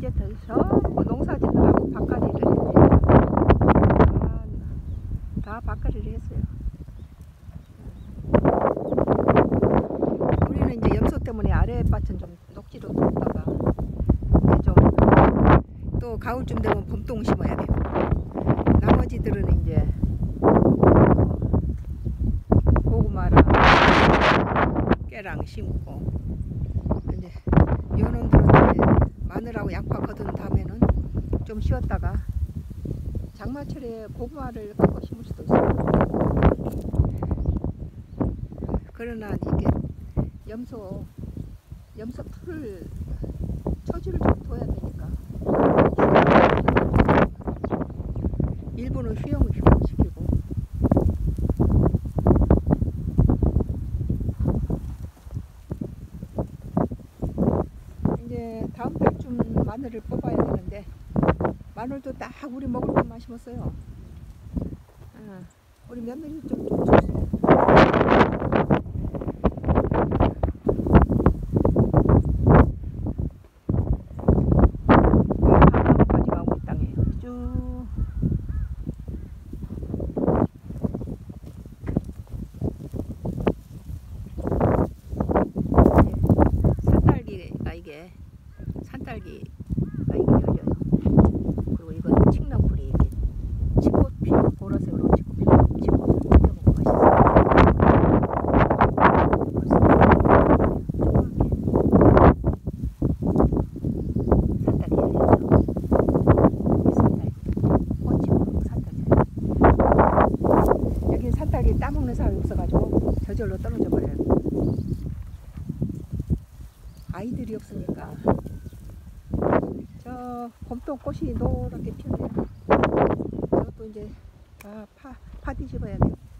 이제 전부 농사짓느라고 밭갈이를 했네요. 다 밭갈이를 했어요. 우리는 이제 염소 때문에 아랫밭은 좀 녹지로 뒀다가 이제 좀 또 가을쯤 되면 봄동 심어야 돼요. 나머지들은 이제 고구마랑 깨랑 심고, 이제 요놈들은 이제 마늘하고 양파 거둔 다음에는 좀 쉬었다가 장마철에 고구마를 꺾어 심을 수도 있어요. 그러나 이게 염소 풀을 처지를 좀 둬야 되니까 일부는 휴양시키고, 이제 다음 달쯤 마늘을 뽑아야 되는데 마늘도 딱 우리 먹을 것만 심었어요. 우리 며느리 좀 줬어요. 밤나무까지 가고 이 땅에 쭉. 산딸기가 이게 열려요. 그리고 이건 칡나풀이 이렇게 치꽃 피고 보라색으로 치꽃 피고 치꽃을 튀겨 먹으면 맛있어요. 산딸기 열려요. 이 산딸기 꽃이고 산딸기. 여기 산딸기 따먹는 사람이 없어가지고 저절로 떨어져 버려요. 아이들이 없으니까. 저 봄동꽃이 노랗게 피었네요. 저것도 이제 다 파 뒤집어야 돼요.